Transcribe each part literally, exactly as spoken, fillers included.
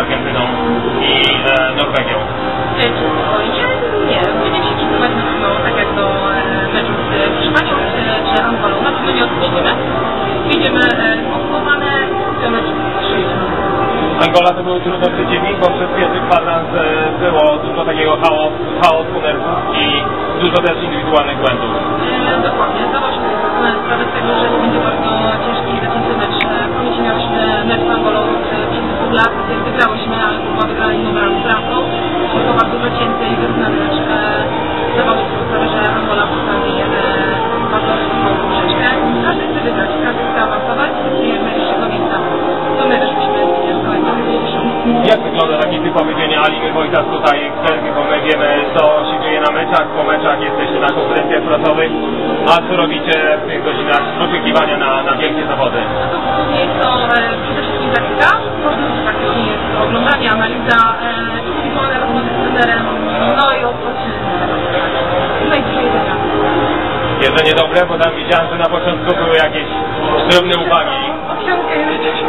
Argentyną i e, Norwegią? Czy spokojnie? Nie. Będziemy się przygotować na pewno tak jak do e, meczu z Hiszpanią czy, czy Angolą. Na pewno nie odpuścimy. Idziemy e, zmotywowane, chcemy strzelić. Angola to był trudny przeciwnik, bo przez pierwszy kwadrans e, było dużo takiego chaos, chaosu, nerwów i dużo też indywidualnych błędów. E, dokładnie. Zdawałyśmy sobie sprawę z tego, że to będzie bardzo ciężki i zacięty mecz. W pamięci miałyśmy mecz z Angolą przed dwóch lat, kiedy wygrałyśmy, ale to była wygrana inną bramką. Był to bardzo zacięty i wyrównany mecz. E, zdawałyśmy sobie sprawę, że Angola postawi e, bardzo mocną poprzeczkę. Każdy chce wygrać, każdy chce awansować i chcemy jeszcze miejsca. To my wyszliśmy z całego dzisiejszego. Jak wygląda taki typowy dzień Aliny Wojtas tutaj w Serbii, bo my wiemy, co się dzieje na meczach, po meczach jesteście na konferencjach prasowych, a co robicie w tych godzinach oczekiwania na, na wielkie zawody? No to głównie jest to e, przede wszystkim taktyka, potem faktycznie jest to oglądanie, analiza, e, indywidualne rozmowy z trenerem, no i odpoczynek. No i dzisiaj jedzenia. Jedzenie dobre, bo tam widziałem, że na początku były jakieś drobne uwagi. Owsiankę jedziemy.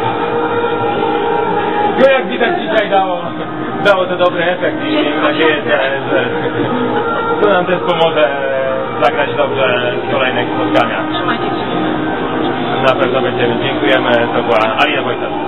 No jak widać dzisiaj dało, dało to dobry efekt i miejmy nadzieję, że, że to nam też pomoże zagrać dobrze w kolejnych spotkaniach. Trzymajcie się. Na pewno będziemy. Dziękujemy. To była Alina Wojtas.